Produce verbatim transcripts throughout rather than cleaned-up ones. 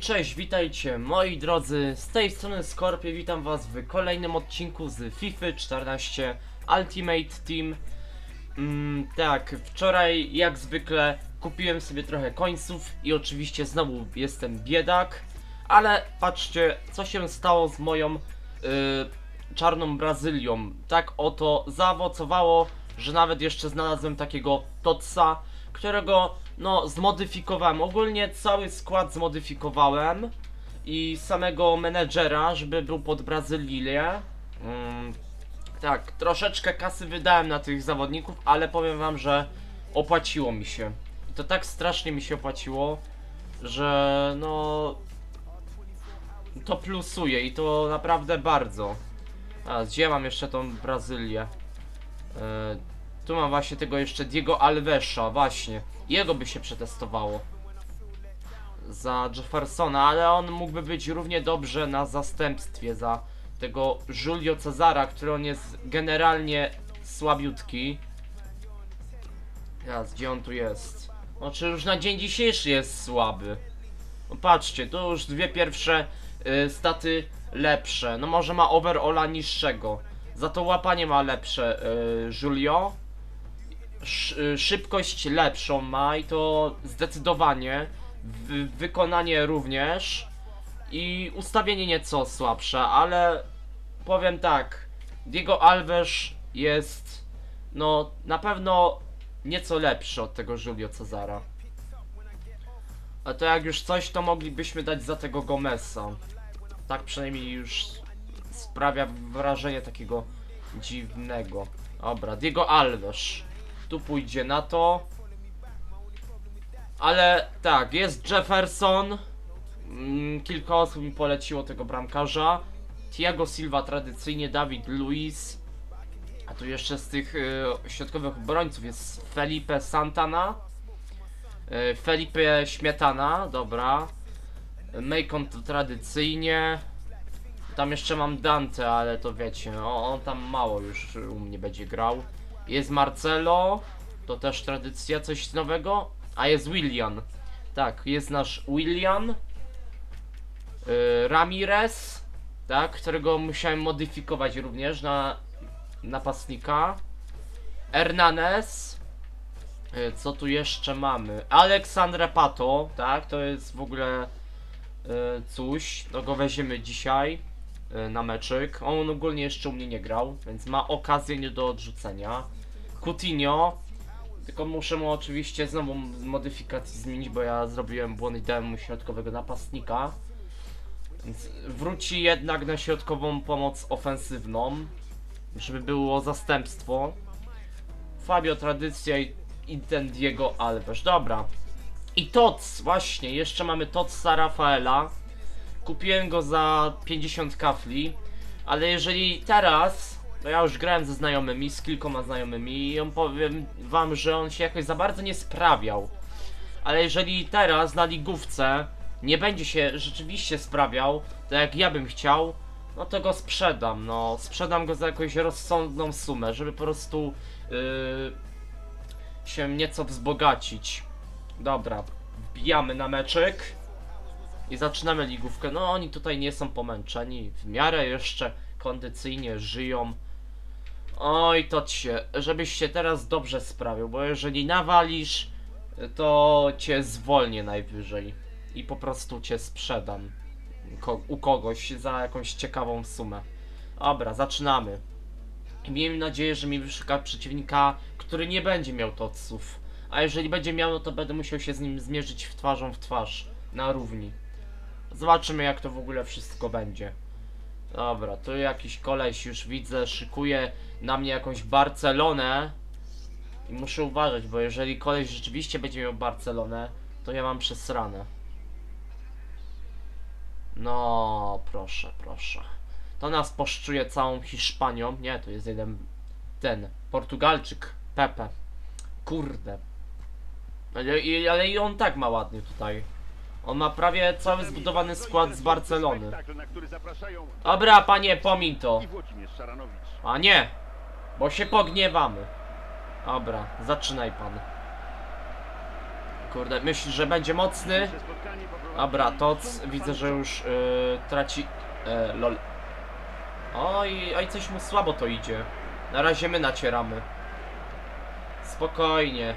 cześć, witajcie moi drodzy, z tej strony Skorpion, witam was w kolejnym odcinku z FIFA czternaście Ultimate Team. mm, Tak, wczoraj jak zwykle kupiłem sobie trochę końców i oczywiście znowu jestem biedak. Ale patrzcie, co się stało z moją yy, czarną Brazylią. Tak oto zaowocowało, że nawet jeszcze znalazłem takiego Totsa, którego no zmodyfikowałem. Ogólnie cały skład zmodyfikowałem i samego menedżera, żeby był pod Brazylię. Mm, tak, troszeczkę kasy wydałem na tych zawodników, ale powiem wam, że opłaciło mi się. I to tak strasznie mi się opłaciło, że no to plusuje i to naprawdę bardzo. A gdzie mam jeszcze tą Brazylię? Yy, tu mam właśnie tego jeszcze Diego Alvesa, właśnie. Jego by się przetestowało za Jeffersona, ale on mógłby być równie dobrze na zastępstwie za tego Julio Cezara, który on jest generalnie słabiutki. Teraz, gdzie on tu jest? No, czy już na dzień dzisiejszy jest słaby? No patrzcie, tu już dwie pierwsze y, staty lepsze. No może ma overalla niższego. Za to łapanie ma lepsze y, Julio. Sz, szybkość lepszą ma i to zdecydowanie. W, wykonanie również. I ustawienie nieco słabsze, ale powiem tak. Diego Alves jest no na pewno nieco lepszy od tego Julio Cezara. A to jak już coś, to moglibyśmy dać za tego Gomeza. Tak przynajmniej już sprawia wrażenie takiego dziwnego. Dobra, Diego Alves. Tu pójdzie na to. Ale tak, jest Jefferson. Mm, kilka osób mi poleciło tego bramkarza. Thiago Silva tradycyjnie, David Luiz. A tu jeszcze z tych y, środkowych obrońców jest Felipe Santana. y, Felipe Śmietana, dobra. Macon to tradycyjnie. Tam jeszcze mam Dante, ale to wiecie, o, on tam mało już u mnie będzie grał. Jest Marcelo, to też tradycja, coś nowego. A jest Willian. Tak, jest nasz Willian. Yy, Ramirez, tak, którego musiałem modyfikować również na napastnika. Hernandez. Yy, co tu jeszcze mamy? Aleksandre Pato, tak, to jest w ogóle yy, coś. No go weźmiemy dzisiaj yy, na meczyk. On ogólnie jeszcze u mnie nie grał, więc ma okazję nie do odrzucenia. Coutinho. Tylko muszę mu oczywiście znowu modyfikacji zmienić, bo ja zrobiłem błąd i dałem mu środkowego napastnika. Więc wróci jednak na środkową pomoc ofensywną, żeby było zastępstwo. Fabio tradycja i, i ten Diego Alves. Dobra. I Tots, właśnie, jeszcze mamy Totsa Rafaela. Kupiłem go za pięćdziesiąt kafli, ale jeżeli teraz... No ja już grałem ze znajomymi, z kilkoma znajomymi i on powiem wam, że on się jakoś za bardzo nie sprawiał. Ale jeżeli teraz na ligówce nie będzie się rzeczywiście sprawiał, tak jak ja bym chciał, no to go sprzedam, no. Sprzedam go za jakąś rozsądną sumę, żeby po prostu yy, się nieco wzbogacić. Dobra, wbijamy na meczyk i zaczynamy ligówkę. No oni tutaj nie są pomęczeni, w miarę jeszcze kondycyjnie żyją. Oj, to cię, żebyś się teraz dobrze sprawił, bo jeżeli nawalisz, to cię zwolnię najwyżej i po prostu cię sprzedam Ko u kogoś za jakąś ciekawą sumę. Dobra, zaczynamy. I miejmy nadzieję, że mi wyszuka przeciwnika, który nie będzie miał totsów. A jeżeli będzie miał, no to będę musiał się z nim zmierzyć w twarzą w twarz, na równi. Zobaczymy, jak to w ogóle wszystko będzie. Dobra, tu jakiś koleś już widzę, szykuje na mnie jakąś Barcelonę. I muszę uważać, bo jeżeli koleś rzeczywiście będzie miał Barcelonę, to ja mam przesrane. No, proszę, proszę. To nas poszczuje całą Hiszpanią. Nie, to jest jeden, ten, Portugalczyk, Pepe. Kurde. Ale, ale i on tak ma ładnie tutaj. On ma prawie cały zbudowany skład z Barcelony. Dobra, panie, pomiń to. A nie, bo się pogniewamy. Dobra, zaczynaj pan. Kurde, myślisz, że będzie mocny? Dobra, Tots widzę, że już yy, traci... Yy, lol. Oj, oj, coś mu słabo to idzie. Na razie my nacieramy. Spokojnie.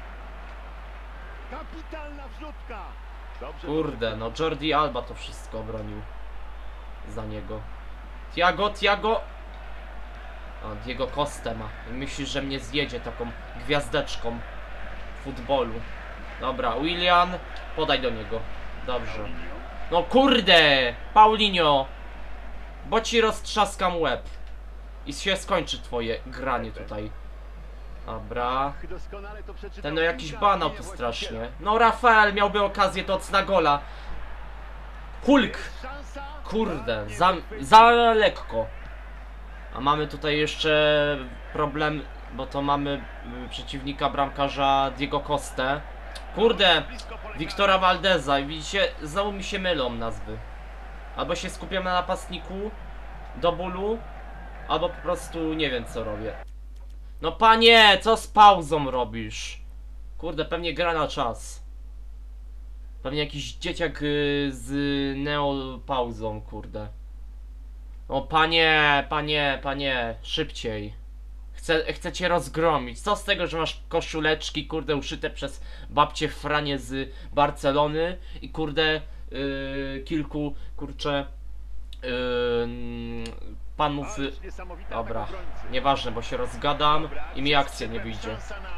Kurde, no Jordi Alba to wszystko obronił. Za niego. Thiago, Thiago. O, Diego Costę ma. I myślisz, że mnie zjedzie taką gwiazdeczką w futbolu. Dobra, Willian. Podaj do niego. Dobrze. No kurde! Paulinho! Bo ci roztrzaskam łeb. I się skończy twoje granie tutaj. Dobra. Ten no jakiś banał tu strasznie. No Rafael miałby okazję to na gola. Hulk! Kurde, za, za lekko. A mamy tutaj jeszcze problem, bo to mamy przeciwnika bramkarza Diego Costę. Kurde, Wiktora Valdeza. I widzicie, znowu mi się mylą nazwy. Albo się skupiam na napastniku do bólu, albo po prostu nie wiem co robię. No panie, co z pauzą robisz? Kurde, pewnie gra na czas. Pewnie jakiś dzieciak yy, z neopauzą, kurde. O panie, panie, panie, szybciej. Chcę, chcę cię rozgromić. Co z tego, że masz koszuleczki, kurde, uszyte przez babcię Franię z Barcelony i kurde, yy, kilku, kurcze, yy, panów... Yy, dobra, nieważne, bo się rozgadam i mi akcja nie wyjdzie.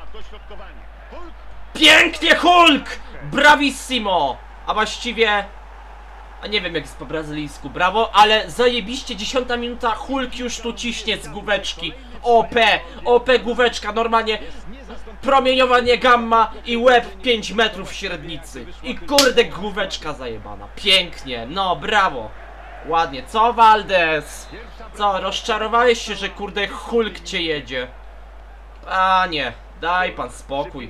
Pięknie, Hulk! Bravissimo! A właściwie... A nie wiem jak jest po brazylijsku, brawo, ale zajebiście, dziesiąta minuta, Hulk już tu ciśnie z główeczki. O P, O P główeczka, normalnie promieniowanie gamma i łeb pięć metrów średnicy. I kurde główeczka zajebana, pięknie, no brawo. Ładnie, co Valdes? Co, rozczarowałeś się, że kurde Hulk cię jedzie? Panie, daj pan spokój.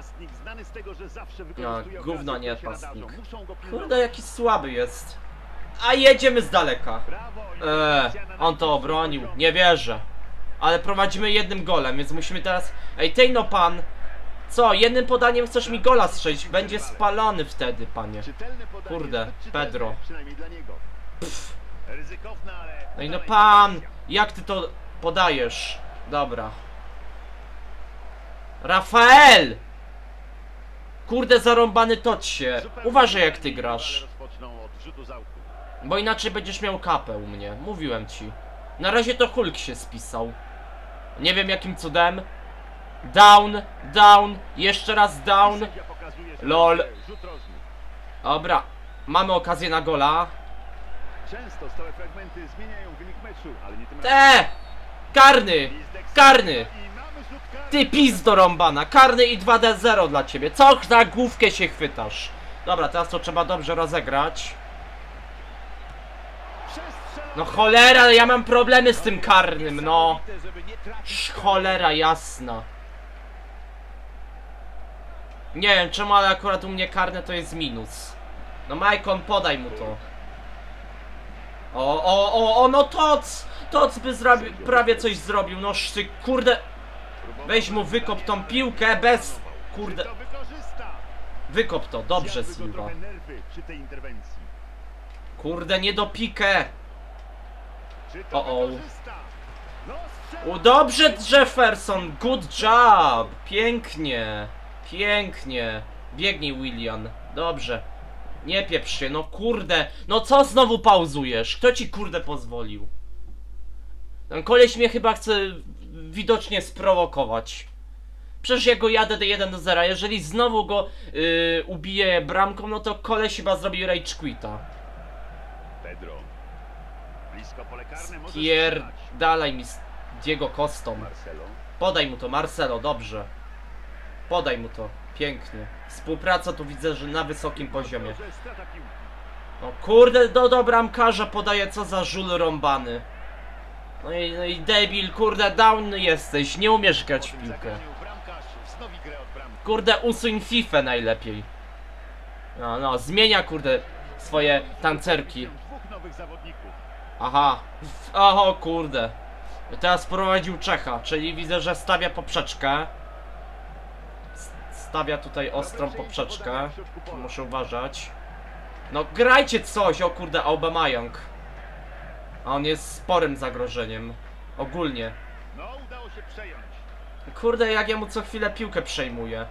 No, gówno nie napastnik. Kurde, jaki słaby jest. A jedziemy z daleka. Eee, on to obronił, nie wierzę. Ale prowadzimy jednym golem, więc musimy teraz... Ej, tej no pan. Co, jednym podaniem chcesz mi gola strzelić? Będzie spalony wtedy, panie. Kurde, Pedro. Pff. No i no pan, jak ty to podajesz? Dobra. Rafael! Kurde, zarąbany Totsie. Uważaj jak ty grasz. Bo inaczej będziesz miał kapę u mnie. Mówiłem ci. Na razie to Hulk się spisał. Nie wiem jakim cudem. Down, down, jeszcze raz down. Lol. Dobra. Mamy okazję na gola. Te! Karny! Karny! Ty pizdo rąbana! Karny i dwa do zera dla ciebie. Co na główkę się chwytasz? Dobra, teraz to trzeba dobrze rozegrać. No cholera, ja mam problemy z tym karnym, no. Cholera jasna. Nie wiem czemu, ale akurat u mnie karne to jest minus. No Majkon, podaj mu to. O, o, o, o, no Tots! Tots by zrobił, prawie coś zrobił, no szty, kurde. Weź mu wykop tą piłkę bez, kurde. Wykop to, dobrze Silva. Kurde, nie do pikę. O, o. O, dobrze Jefferson, good job. Pięknie, pięknie. Biegnij Willian, dobrze. Nie pieprz się, no kurde. No co znowu pauzujesz? Kto ci kurde pozwolił? Ten koleś mnie chyba chce widocznie sprowokować. Przecież ja go jadę do jeden do zera. Jeżeli znowu go yy, ubiję bramką, no to koleś chyba zrobi rage quita. Pedro. Blisko pole karne, Kier... Dalej mi z Diego Costą. Marcelo. Podaj mu to, Marcelo, dobrze. Podaj mu to, pięknie. Współpraca tu widzę, że na wysokim poziomie. No kurde, do, do bramkarza podaje, co za żul rąbany. No i, no i debil, kurde, down jesteś, nie umiesz grać w piłkę. Kurde, usuń FIFA najlepiej. No, no, zmienia, kurde, swoje tancerki. Aha, oho, kurde. Teraz prowadził Czecha, czyli widzę, że stawia poprzeczkę. stawia tutaj ostrą poprzeczkę. Muszę uważać. No grajcie coś, o kurde, Aubameyang. A on jest sporym zagrożeniem. Ogólnie. No, udało się przejąć. Kurde, jak ja mu co chwilę piłkę przejmuję.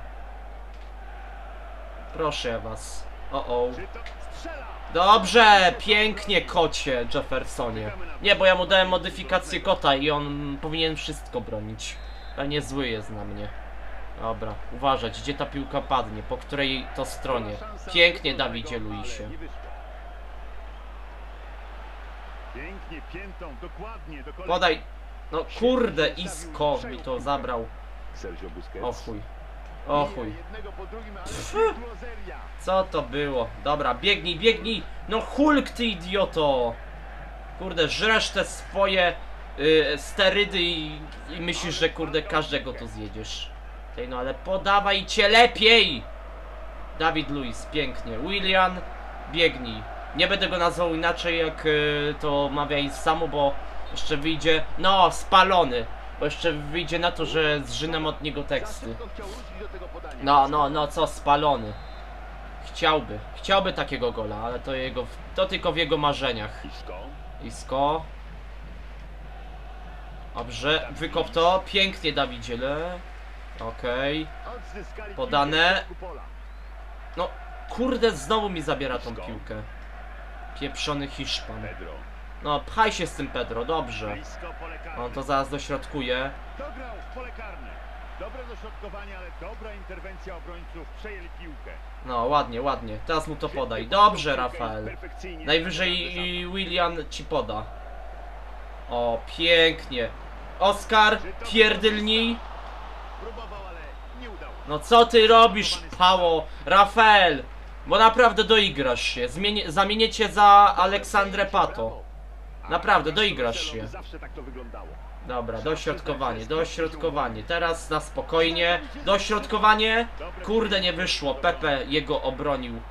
Proszę ja was. O o. Czy to strzela? Dobrze, pięknie kocie Jeffersonie. Nie, bo ja mu dałem modyfikację kota i on powinien wszystko bronić. Ale nie zły jest na mnie. Dobra, uważać, gdzie ta piłka padnie, po której to stronie. Pięknie, Dawidzie Luisie. Pięknie piętą, dokładnie do kolei. Podaj. No kurde, Isco mi to zabrał. Sergio Busquets. O chuj. O chuj. Jednego po drugim, ale eksplozeria. Co to było? Dobra, biegnij, biegnij! No Hulk, ty idioto! Kurde, żresz te swoje y, sterydy i, i myślisz, że kurde każdego tu zjedziesz. Tej no ale podawajcie lepiej! Dawid Luiz, pięknie. Willian, biegnij. Nie będę go nazwał inaczej jak y, to mawia samo, bo jeszcze wyjdzie... No, spalony! Bo jeszcze wyjdzie na to, że zżynam od niego teksty. No, no, no, co, spalony. Chciałby, chciałby takiego gola, ale to jego, to tylko w jego marzeniach. Isco. Isco. Dobrze, wykop to, pięknie Dawidziele. Okej. Odzyskali Podane. piłkę w pola. No, kurde, znowu mi zabiera tą piłkę. Pieprzony Hiszpan. Pedro. No, pchaj się z tym Pedro, dobrze. Blisko pole karne. On to zaraz dośrodkuje. Dograł w pole karne. Dobre dośrodkowanie, ale dobra interwencja obrońców. Przejęli piłkę. No, ładnie, ładnie. Teraz mu to podaj. Dobrze, Rafael. Perfekcyjnie. Najwyżej i Willian ci poda. O, pięknie. Oskar, pierdylnij. Próbował, ale nie udało. No co ty robisz, pało? Rafael, bo naprawdę doigrasz się. Zmieni zamienię cię za Aleksandrę Pato. Naprawdę, doigrasz się. Zawsze tak to wyglądało. Dobra, dośrodkowanie, dośrodkowanie. Teraz na spokojnie. Dośrodkowanie. Kurde, nie wyszło. Pepe jego obronił.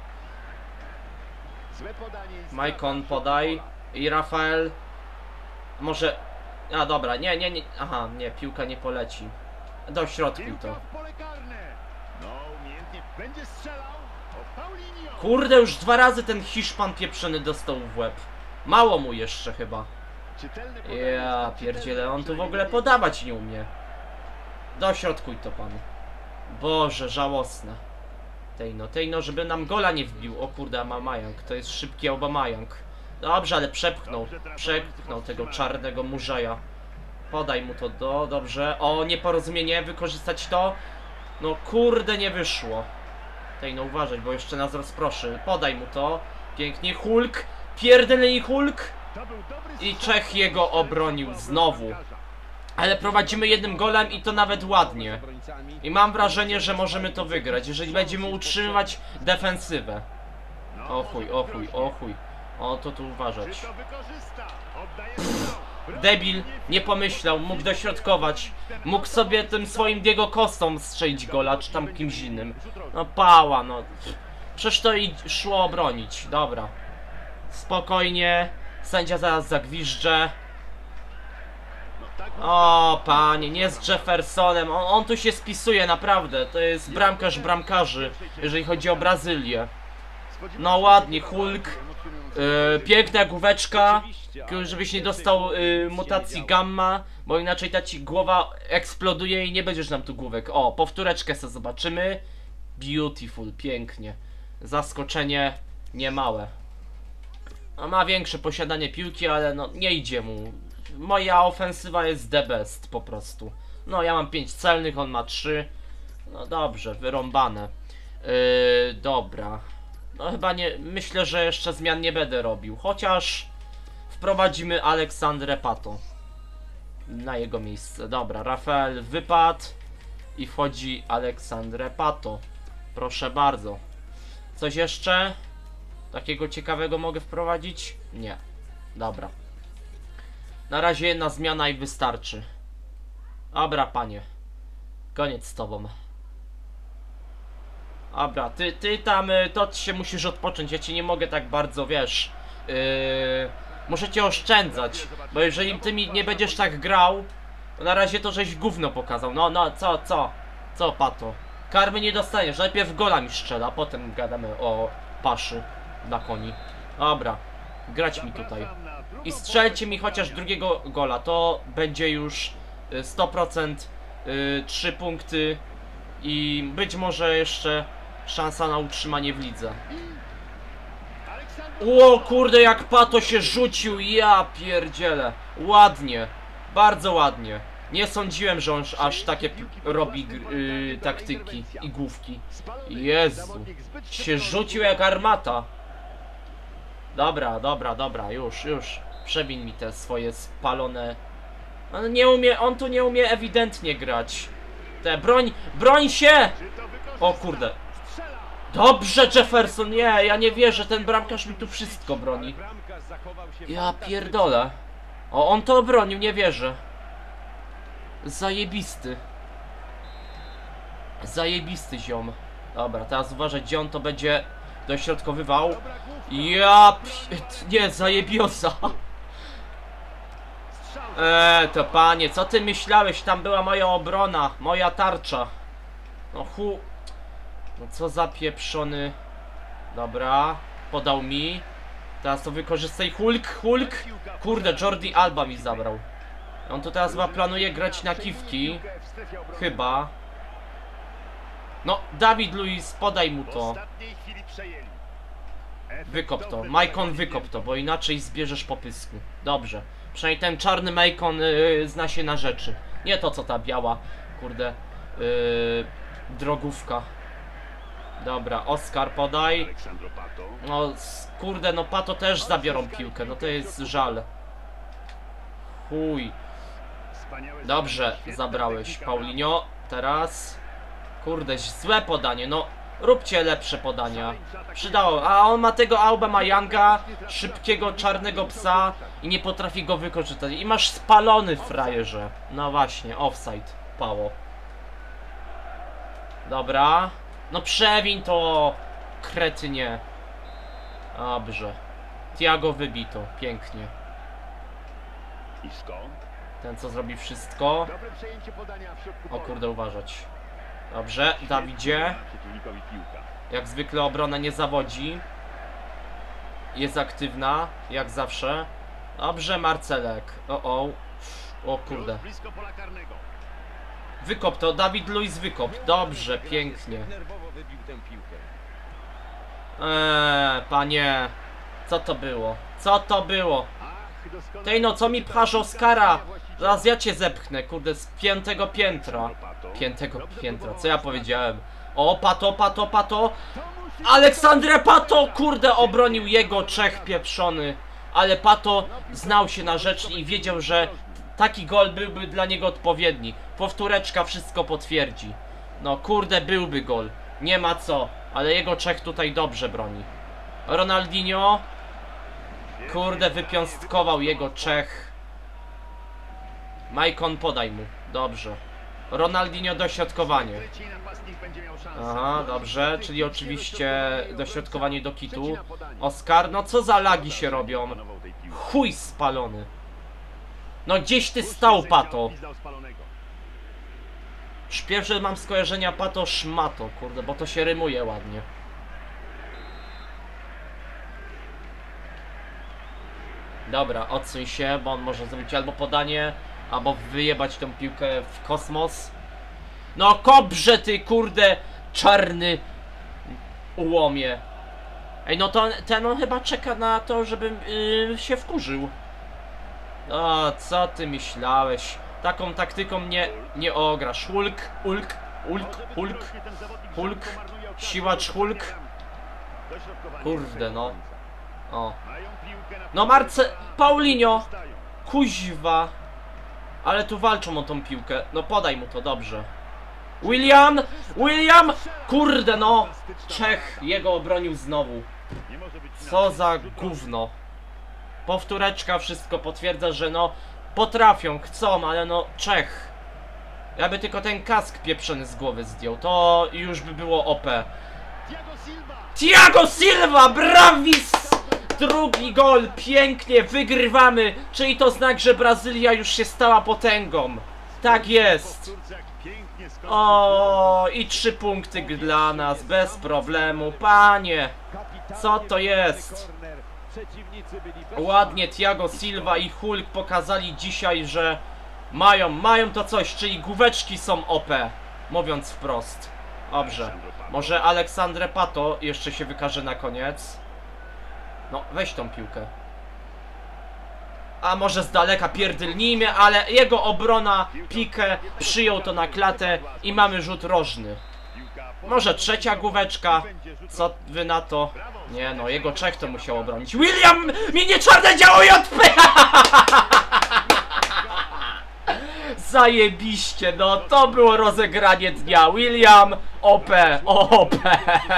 Złe podanie i Maicon podaj. I Rafael. Może... A dobra, nie, nie, nie. Aha, nie, piłka nie poleci. Dośrodkuj piłka to. w pole karne. No, umiejętnie będzie strzelał. O Paulinho. Kurde, już dwa razy ten Hiszpan pieprzony dostał w łeb. Mało mu jeszcze chyba. Czytelne podanie, Ja czytelne pierdzielę, on tu w przejęli ogóle podawać nie umie. Dośrodkuj to pan. Boże, żałosne. Tej no, tej no, żeby nam gola nie wbił. O kurde, Aubameyang, to jest szybki Aubameyang. Dobrze, ale przepchnął, przepchnął tego czarnego murzaja. Podaj mu to do, dobrze. O, nieporozumienie, wykorzystać to. No kurde, nie wyszło. Tej no, uważaj, bo jeszcze nas rozproszy. Podaj mu to. Pięknie, Hulk. Pierdolny Hulk. To był dobry I strzał. Czech jego obronił znowu. Ale prowadzimy jednym golem i to nawet ładnie. I mam wrażenie, że możemy to wygrać, jeżeli będziemy utrzymywać defensywę. No, O chuj, o chuj, o chuj. O, to tu uważać. Czy to wykorzysta? Oddaje strzał. Brawo, Debil, nie pomyślał, mógł dośrodkować. Mógł sobie tym swoim Diego Costą strzelić gola, czy tam kimś innym. No pała, no. Przecież to i szło obronić. Dobra. Spokojnie. Sędzia zaraz zagwiżdże. No tak, O, panie, nie z Jeffersonem. On, on tu się spisuje, naprawdę. To jest bramkarz bramkarzy, jeżeli chodzi o Brazylię. No ładnie, Hulk. Yy, piękna główeczka. Żebyś nie dostał yy, mutacji gamma, bo inaczej ta ci głowa eksploduje i nie będziesz nam tu główek. O, powtóreczkę sobie zobaczymy. Beautiful, pięknie. Zaskoczenie niemałe. No, ma większe posiadanie piłki, ale no nie idzie mu. Moja ofensywa jest the best po prostu. No ja mam pięć celnych, on ma trzy. No dobrze, wyrąbane. Yy, dobra. No chyba nie, myślę, że jeszcze zmian nie będę robił. Chociaż wprowadzimy Aleksandrę Pato na jego miejsce. Dobra, Rafael wypadł i wchodzi Aleksandrę Pato. Proszę bardzo. Coś jeszcze takiego ciekawego mogę wprowadzić? Nie. Dobra. Na razie jedna zmiana i wystarczy. Dobra, panie. Koniec z tobą. Dobra, ty, ty tam, y, to się musisz odpocząć, ja ci nie mogę tak bardzo, wiesz, yy, muszę cię oszczędzać, bo jeżeli ty mi nie będziesz tak grał, to na razie to żeś gówno pokazał. No, no, co, co, co, Pato? Karmy nie dostaniesz, najpierw gola mi strzela, a potem gadamy o paszy dla koni. Dobra, grać mi tutaj. I strzelcie mi chociaż drugiego gola, to będzie już sto procent trzy punkty i być może jeszcze szansa na utrzymanie w lidze. O kurde, jak Pato się rzucił, ja pierdzielę. Ładnie, bardzo ładnie. Nie sądziłem, że on aż takie robi yy, taktyki i główki. Jezu, się rzucił jak armata. Dobra, dobra, dobra, już, już. Przebiń mi te swoje spalone. On nie umie, on tu nie umie ewidentnie grać. Te, broń, broń się! O kurde. Dobrze, Jefferson, nie, ja nie wierzę, ten bramkarz mi tu wszystko broni. Ja pierdolę. O, on to obronił, nie wierzę. Zajebisty. Zajebisty ziom. Dobra, teraz uważaj, gdzie on to będzie dośrodkowywał. Ja pi... nie, zajebioza. Eee, to panie, co ty myślałeś? Tam była moja obrona, moja tarcza. No hu... No co za pieprzony. Dobra, podał mi. Teraz to wykorzystaj. Hulk, Hulk. Kurde, Jordi Alba mi zabrał. On to teraz chyba planuje grać na kiwki. Chyba. No, Dawid Luiz, podaj mu to. Wykop to. Majkon, wykop to, bo inaczej zbierzesz po pysku. Dobrze. Przynajmniej ten czarny Majkon yy, zna się na rzeczy. Nie to, co ta biała, kurde, yy, drogówka. Dobra, Oskar, podaj. No, kurde, no Pato też zabiorą piłkę, no to jest żal. Chuj. Dobrze, zabrałeś, Paulinho. Teraz. Kurde, złe podanie, no. Róbcie lepsze podania. Przydało, a on ma tego Aubameyanga, szybkiego czarnego psa i nie potrafi go wykorzystać. I masz spalony, frajerze. No właśnie, offside, pało. Dobra. No przewiń to, kretynie. Dobrze. Thiago wybito, pięknie. Ten, co zrobi wszystko. O kurde, uważać. Dobrze, Dawidzie. Jak zwykle obrona nie zawodzi. Jest aktywna, jak zawsze. Dobrze, Marcelek. O, o. O kurde. Wykop to, Dawid Luiz wykop. Dobrze, pięknie. Eee, panie. Co to było? Co to było? Tej no, co mi pchasz Oskara? Zaraz ja cię zepchnę, kurde, z piątego piętra. Piątego piętra, co ja powiedziałem? O, Pato, Pato, Pato. Aleksandre Pato, kurde, obronił jego Czech pieprzony. Ale Pato znał się na rzecz i wiedział, że taki gol byłby dla niego odpowiedni. Powtóreczka wszystko potwierdzi. No kurde, byłby gol. Nie ma co. Ale jego Czech tutaj dobrze broni. Ronaldinho. Kurde, wypiąstkował jego Czech. Majkon, podaj mu. Dobrze. Ronaldinho, dośrodkowanie. Aha, dobrze. Czyli oczywiście dośrodkowanie do kitu. Oskar, no co za lagi się robią. Chuj spalony. No gdzieś ty stał, Pato. Już pierwsze mam skojarzenia Pato szmato, kurde, bo to się rymuje ładnie. Dobra, odsuń się, bo on może zrobić albo podanie, albo wyjebać tą piłkę w kosmos. No kobrze ty, kurde, czarny ułomie. Ej, no to ten on chyba czeka na to, żebym yy, się wkurzył. O, co ty myślałeś? Taką taktyką mnie nie ograsz. Hulk, Hulk, Hulk, Hulk, Hulk, siłacz Hulk. Kurde, no. O. No Marce... Paulinho! Kuźwa! Ale tu walczą o tą piłkę. No podaj mu to, dobrze. William! William! Kurde, no! Czech jego obronił znowu. Co za gówno. Powtóreczka wszystko potwierdza, że no potrafią, chcą, ale no Czech. Ja by tylko ten kask pieprzony z głowy zdjął, to już by było O P. Thiago Silva! Bravis! Drugi gol, pięknie, wygrywamy. Czyli to znak, że Brazylia już się stała potęgą. Tak jest. Pięknie skończył. O, i trzy punkty dla nas, bez problemu. Panie, co to jest? Ładnie Thiago Silva i Hulk pokazali dzisiaj, że mają, mają to coś, czyli główeczki są O P, mówiąc wprost. Dobrze, może Aleksandre Pato jeszcze się wykaże na koniec. No, weź tą piłkę. A może z daleka pierdylnijmy, ale jego obrona Pique przyjął to na klatę i mamy rzut rożny. Może trzecia główeczka. Co wy na to? Nie no, jego Czech to musiał obronić. William! Minie czarne działo J P! Zajebiście, no to było rozegranie dnia. William, O P, O P.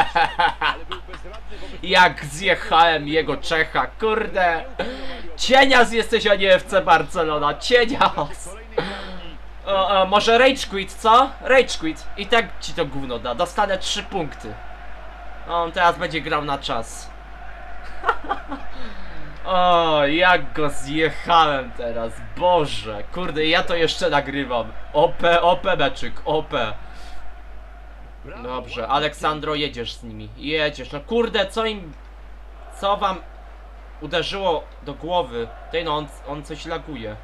Jak zjechałem jego Czecha, kurde. Cienias jesteś, a nie F C Barcelona, cienias. O, o, może Rage Quit, co? Rage Quit. I tak ci to gówno da, dostanę trzy punkty. O, on teraz będzie grał na czas. O, jak go zjechałem teraz, Boże. Kurde, ja to jeszcze nagrywam. O P, O P meczyk, O P. Dobrze, Aleksandro, jedziesz z nimi. Jedziesz, no kurde, co im... Co wam uderzyło do głowy? Tej no, on, on coś laguje.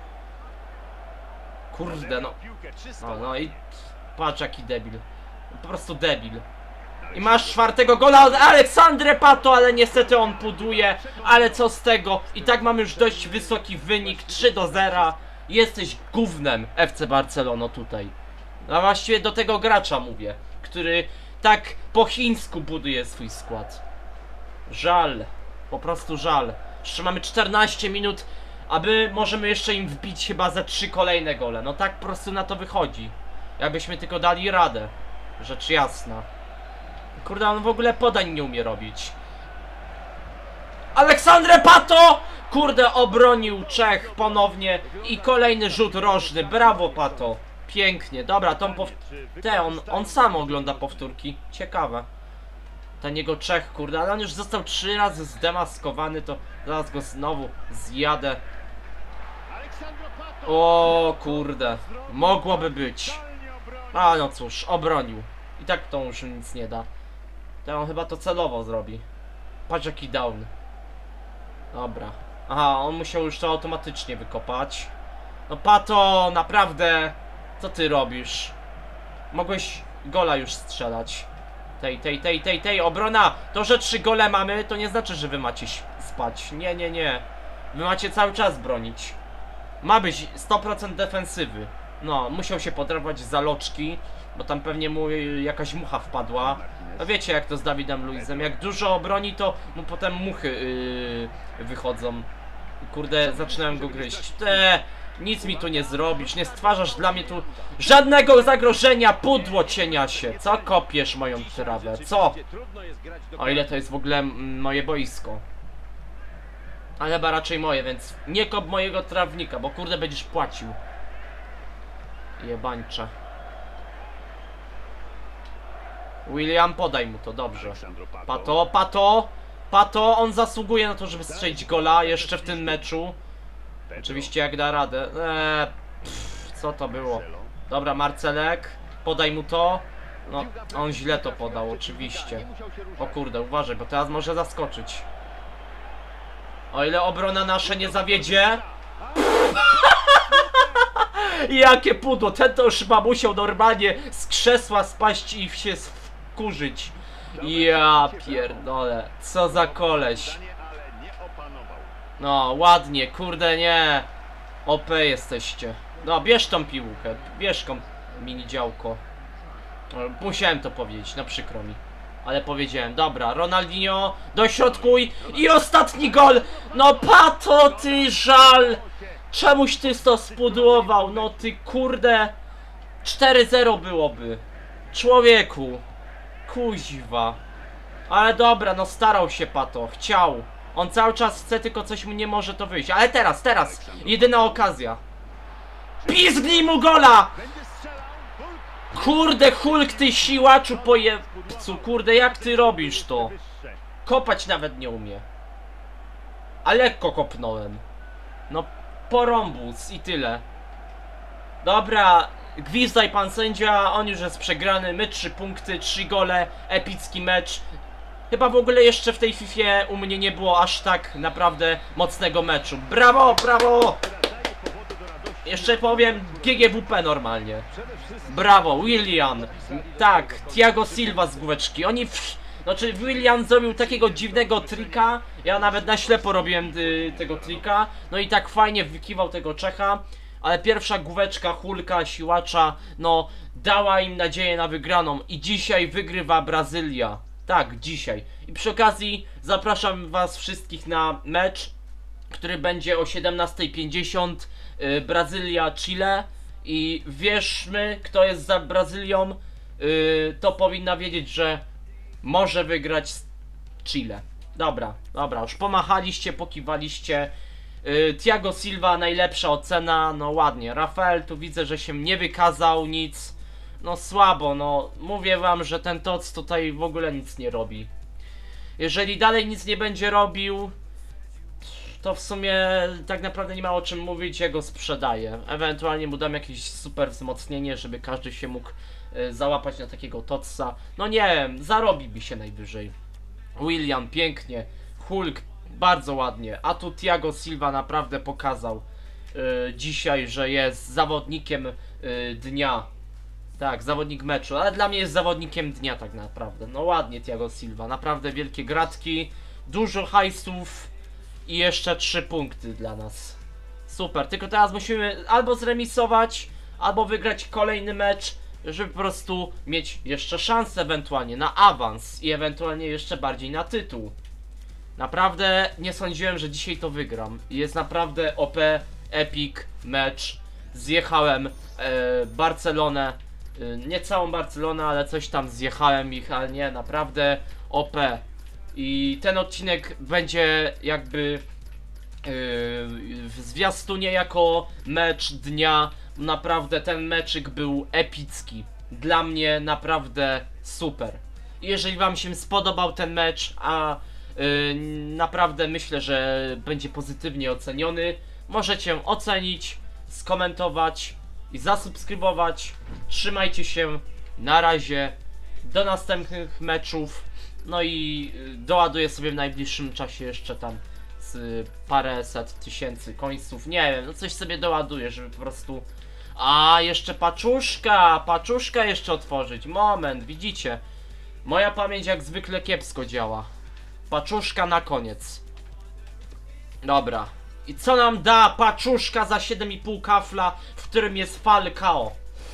Kurde, no. O, no i... Patrz jaki debil. Po prostu debil. I masz czwartego gola od Aleksandre Pato, ale niestety on puduje. Ale co z tego? I tak mamy już dość wysoki wynik, trzy do zera. Jesteś gównem, F C Barcelono tutaj. A właściwie do tego gracza mówię, który tak po chińsku buduje swój skład. Żal, po prostu żal. Jeszcze mamy czternaście minut, aby możemy jeszcze im wbić chyba ze trzy kolejne gole. No tak po prostu na to wychodzi. Jakbyśmy tylko dali radę. Rzecz jasna. Kurde, on w ogóle podań nie umie robić. Aleksandre Pato! Kurde, obronił Czech ponownie. I kolejny rzut rożny. Brawo, Pato. Pięknie. Dobra, tą pow... Te, on, on sam ogląda powtórki. Ciekawe. Ten jego Czech, kurde, ale on już został trzy razy zdemaskowany, to zaraz go znowu zjadę. O kurde, mogłoby być. A no cóż, obronił. I tak to już nic nie da. To on chyba to celowo zrobi. Patrz jaki down. Dobra. Aha, on musiał już to automatycznie wykopać. No Pato, naprawdę. Co ty robisz? Mogłeś gola już strzelać. Tej, tej, tej, tej, tej, obrona! To, że trzy gole mamy, to nie znaczy, że wy macie spać. Nie, nie, nie. Wy macie cały czas bronić. Ma być sto procent defensywy. No, musiał się podrapać za loczki, bo tam pewnie mu jakaś mucha wpadła. No wiecie jak to z Dawidem Luizem. Jak dużo obroni, to mu potem muchy yy, wychodzą. Kurde, zaczynałem go gryźć. Te, nic mi tu nie zrobisz, nie stwarzasz dla mnie tu żadnego zagrożenia, pudło cienia się. Co kopiesz moją trawę? Co? O ile to jest w ogóle mm, moje boisko. Ale chyba raczej moje, więc nie kop mojego trawnika, bo kurde będziesz płacił. Jebańcze. William, podaj mu to, dobrze. Pato, Pato, Pato, on zasługuje na to, żeby strzelić gola jeszcze w tym meczu. Oczywiście jak da radę. Eee, pff, co to było? Dobra, Marcelek, podaj mu to. No, on źle to podał, oczywiście. O kurde, uważaj, bo teraz może zaskoczyć. O ile obrona nasza nie zawiedzie. Jakie pudło, ten to już chyba musiał normalnie z krzesła spaść i się wkurzyć. Ja pierdolę, co za koleś. No ładnie, kurde nie. O P jesteście. No bierz tą piłkę, bierz tą mini działko. Musiałem to powiedzieć, no przykro mi. Ale powiedziałem, dobra, Ronaldinho, dośrodkuj i ostatni gol! No Pato, ty żal! Czemuś ty to spudłował? No ty kurde. cztery zero byłoby. Człowieku. Kuźwa. Ale dobra, no starał się Pato. Chciał. On cały czas chce, tylko coś mu nie może to wyjść. Ale teraz, teraz. Jedyna okazja. Pizgnij mu gola! Kurde, Hulk, ty siłaczu pojebcu. Kurde, jak ty robisz to? Kopać nawet nie umie. A lekko kopnąłem. No porąbus i tyle. Dobra, gwizdaj pan sędzia, on już jest przegrany, my trzy punkty, trzy gole, epicki mecz. Chyba w ogóle jeszcze w tej Fifie u mnie nie było aż tak naprawdę mocnego meczu. Brawo, brawo! Jeszcze powiem G G W P normalnie. Brawo, Willian. Tak, Thiago Silva z główeczki. Oni... W... Znaczy Willian zrobił takiego dziwnego trika. Ja nawet na ślepo robiłem y, tego trika. No i tak fajnie wykiwał tego Czecha. Ale pierwsza główeczka, Hulka, siłacza, no dała im nadzieję na wygraną. I dzisiaj wygrywa Brazylia. Tak, dzisiaj. I przy okazji zapraszam was wszystkich na mecz, który będzie o siedemnasta pięćdziesiąt. yy, Brazylia-Chile. I wierzmy, kto jest za Brazylią, yy, to powinna wiedzieć, że może wygrać z Chile. Dobra, dobra, już pomachaliście, pokiwaliście. yy, Thiago Silva, najlepsza ocena, no ładnie. Rafael, tu widzę, że się nie wykazał, nic. No słabo, no mówię wam, że ten Tots tutaj w ogóle nic nie robi. Jeżeli dalej nic nie będzie robił, to w sumie tak naprawdę nie ma o czym mówić, ja go sprzedaję. Ewentualnie mu dam jakieś super wzmocnienie, żeby każdy się mógł y, załapać na takiego Totsa. No nie wiem, zarobi mi się najwyżej. William, pięknie. Hulk, bardzo ładnie. A tu Thiago Silva naprawdę pokazał y, dzisiaj, że jest zawodnikiem y, dnia. Tak, zawodnik meczu, ale dla mnie jest zawodnikiem dnia tak naprawdę. No ładnie Thiago Silva, naprawdę wielkie gratki, dużo hajsów i jeszcze trzy punkty dla nas. Super, tylko teraz musimy albo zremisować, albo wygrać kolejny mecz, żeby po prostu mieć jeszcze szansę ewentualnie na awans i ewentualnie jeszcze bardziej na tytuł. Naprawdę nie sądziłem, że dzisiaj to wygram. Jest naprawdę O P, epic mecz. Zjechałem e, Barcelonę. Nie całą Barcelonę, ale coś tam zjechałem ich, ale nie, naprawdę O P. I ten odcinek będzie jakby yy, w zwiastunie jako mecz dnia. Naprawdę ten meczyk był epicki. Dla mnie naprawdę super. I jeżeli wam się spodobał ten mecz, a yy, naprawdę myślę, że będzie pozytywnie oceniony, możecie ocenić, skomentować i zasubskrybować. Trzymajcie się, na razie, do następnych meczów. No i doładuję sobie w najbliższym czasie jeszcze tam z paręset tysięcy końców. Nie wiem, no coś sobie doładuję, żeby po prostu... A, jeszcze paczuszka, paczuszka jeszcze otworzyć. Moment, widzicie? Moja pamięć jak zwykle kiepsko działa. Paczuszka na koniec. Dobra. I co nam da paczuszka za siedem i pół kafla, w którym jest Falcao?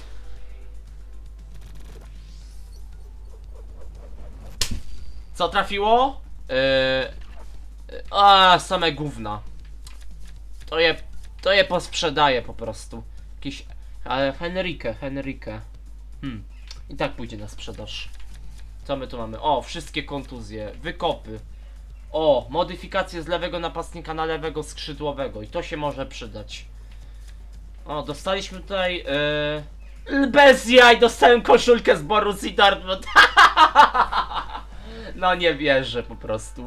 Co trafiło? Yy... A, same gówna. To je, to je posprzedaję po prostu. Jakiś... Ale Henrique, Henrique. Hmm. I tak pójdzie na sprzedaż. Co my tu mamy? O, wszystkie kontuzje, wykopy. O, modyfikacje z lewego napastnika na lewego skrzydłowego. I to się może przydać. O, dostaliśmy tutaj... Yy... Bez jaj, dostałem koszulkę z Borussii Dortmund. No nie wierzę po prostu.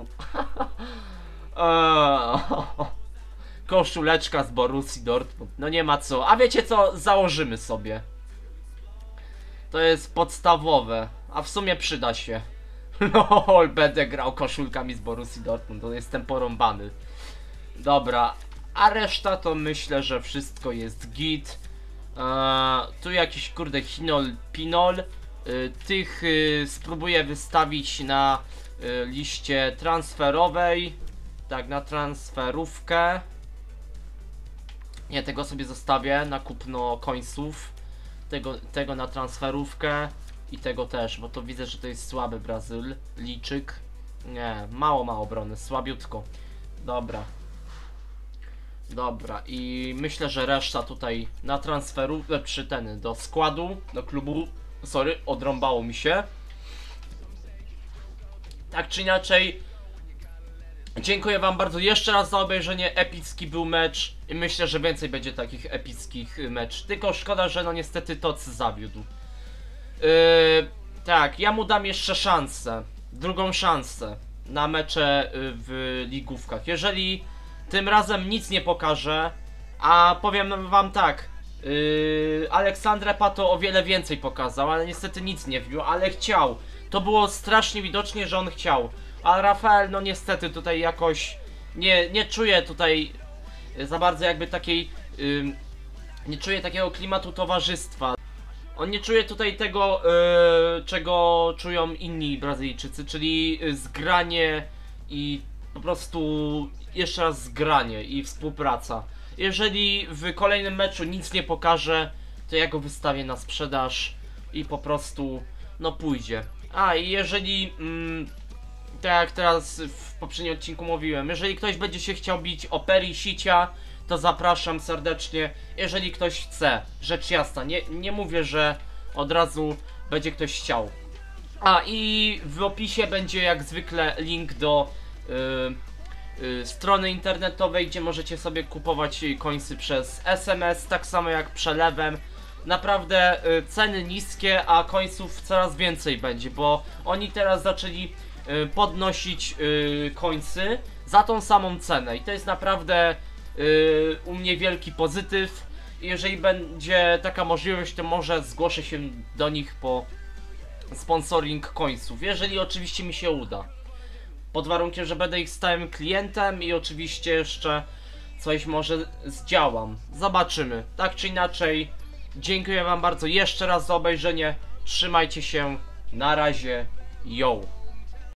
Koszuleczka z Borussii Dortmund. No nie ma co. A wiecie co? Założymy sobie. To jest podstawowe. A w sumie przyda się. Lol, będę grał koszulkami z Borussii Dortmund. To jestem porąbany. Dobra. A reszta to myślę, że wszystko jest git. Eee, tu jakiś kurde Hinol Pinol. Yy, tych yy, spróbuję wystawić na yy, liście transferowej. Tak, na transferówkę. Nie, tego sobie zostawię na kupno końców. Tego, tego na transferówkę. I tego też, bo to widzę, że to jest słaby Brazyl. Liczyk. Nie, mało ma obrony, słabiutko. Dobra. Dobra, i myślę, że reszta tutaj na transferówkę, przy ten, do składu, do klubu. Sorry, odrąbało mi się. Tak czy inaczej, dziękuję wam bardzo jeszcze raz za obejrzenie. Epicki był mecz i myślę, że więcej będzie takich epickich mecz. Tylko szkoda, że no niestety Tots zawiódł. Yy, tak, ja mu dam jeszcze szansę. Drugą szansę na mecze w ligówkach. Jeżeli tym razem nic nie pokaże, a powiem wam tak, Yy, Aleksandre Pato o wiele więcej pokazał, ale niestety nic nie wbił, ale chciał. To było strasznie widocznie, że on chciał. A Rafael, no niestety tutaj jakoś nie, nie czuje tutaj za bardzo jakby takiej... Yy, nie czuje takiego klimatu towarzystwa. On nie czuje tutaj tego, yy, czego czują inni Brazylijczycy, czyli zgranie i po prostu jeszcze raz zgranie i współpraca. Jeżeli w kolejnym meczu nic nie pokaże, to ja go wystawię na sprzedaż i po prostu no pójdzie. A i jeżeli, mm, tak jak teraz w poprzednim odcinku mówiłem, jeżeli ktoś będzie się chciał bić o Perisicia, to zapraszam serdecznie, jeżeli ktoś chce, rzecz jasna, nie, nie mówię, że od razu będzie ktoś chciał. A i w opisie będzie jak zwykle link do yy, yy, strony internetowej, gdzie możecie sobie kupować końcy przez S M S, tak samo jak przelewem. Naprawdę yy, ceny niskie, a końców coraz więcej będzie, bo oni teraz zaczęli yy, podnosić yy, końcy za tą samą cenę i to jest naprawdę Yy, u mnie wielki pozytyw. Jeżeli będzie taka możliwość, to może zgłoszę się do nich po sponsoring końców, jeżeli oczywiście mi się uda, pod warunkiem, że będę ich stałym klientem i oczywiście jeszcze coś może zdziałam. Zobaczymy. Tak czy inaczej, dziękuję wam bardzo jeszcze raz za obejrzenie. Trzymajcie się, na razie, yo.